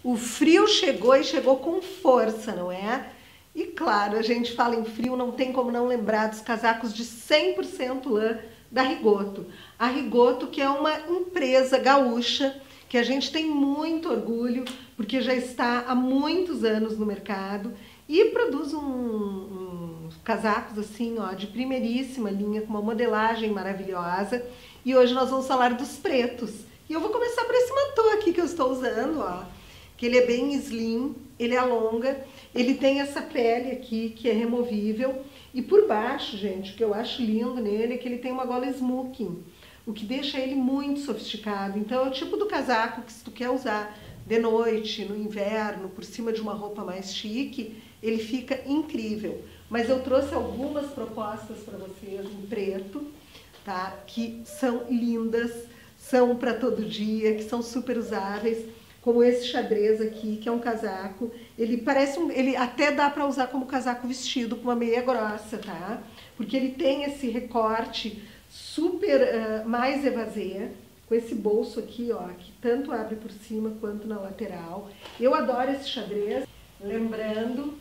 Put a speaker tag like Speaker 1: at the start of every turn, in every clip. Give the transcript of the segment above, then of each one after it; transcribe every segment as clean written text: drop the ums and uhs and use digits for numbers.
Speaker 1: O frio chegou e chegou com força, não é? E claro, a gente fala em frio, não tem como não lembrar dos casacos de 100% lã da Rigoto. A Rigoto, que é uma empresa gaúcha, que a gente tem muito orgulho, porque já está há muitos anos no mercado e produz uns casacos assim, ó, de primeiríssima linha, com uma modelagem maravilhosa. E hoje nós vamos falar dos pretos. E eu vou começar por esse manto aqui que eu estou usando, ó, que ele é bem slim, ele alonga, ele tem essa pele aqui que é removível. E por baixo, gente, o que eu acho lindo nele é que ele tem uma gola smoking, o que deixa ele muito sofisticado. Então é o tipo do casaco que se tu quer usar de noite, no inverno, por cima de uma roupa mais chique, ele fica incrível. Mas eu trouxe algumas propostas para vocês em preto, tá? Que são lindas, são para todo dia, que são super usáveis, como esse xadrez aqui, que é um casaco. Ele parece ele até dá para usar como casaco vestido com uma meia grossa, tá? Porque ele tem esse recorte super mais evasê, com esse bolso aqui, ó, que tanto abre por cima quanto na lateral. Eu adoro esse xadrez, lembrando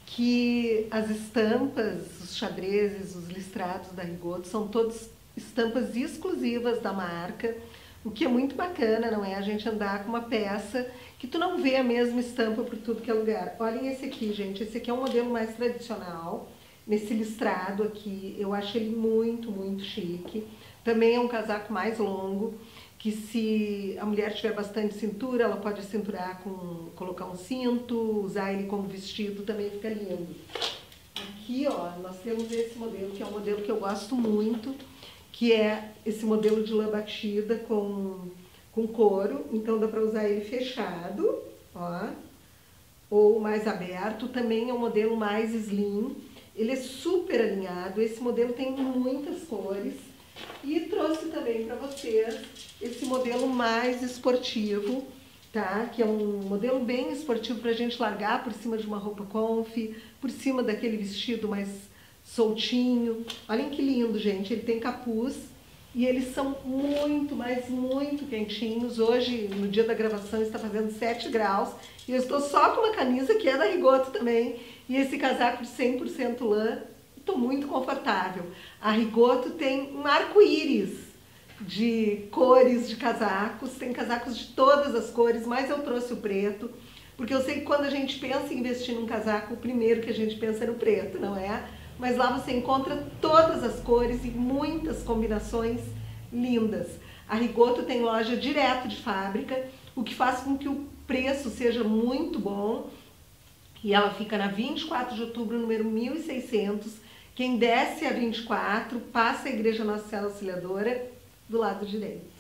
Speaker 1: que as estampas, os xadrezes, os listrados da Rigoto são todas estampas exclusivas da marca, o que é muito bacana, não é? A gente andar com uma peça que tu não vê a mesma estampa por tudo que é lugar. Olhem esse aqui, gente, esse aqui é um modelo mais tradicional, nesse listrado aqui, eu acho ele muito, muito chique. Também é um casaco mais longo, que se a mulher tiver bastante cintura, ela pode cinturar colocar um cinto, usar ele como vestido, também fica lindo. Aqui, ó, nós temos esse modelo, que é um modelo que eu gosto muito, que é esse modelo de lã batida com couro. Então dá para usar ele fechado, ó, ou mais aberto. Também é um modelo mais slim. Ele é super alinhado, esse modelo tem muitas cores. E trouxe também para vocês esse modelo mais esportivo, tá? Que é um modelo bem esportivo para a gente largar por cima de uma roupa comfy, por cima daquele vestido mais soltinho. Olhem que lindo, gente. Ele tem capuz e eles são muito, mas muito quentinhos. Hoje, no dia da gravação, está fazendo 7 graus e eu estou só com uma camisa que é da Rigoto também e esse casaco de 100% lã. Estou muito confortável. A Rigoto tem um arco-íris de cores de casacos, tem casacos de todas as cores, mas eu trouxe o preto, porque eu sei que quando a gente pensa em investir num casaco, o primeiro que a gente pensa é no preto, não é? Mas lá você encontra todas as cores e muitas combinações lindas. A Rigoto tem loja direto de fábrica, o que faz com que o preço seja muito bom. E ela fica na 24 de outubro, número 1600. Quem desce a 24, passa a Igreja Nossa Senhora Auxiliadora, do lado direito.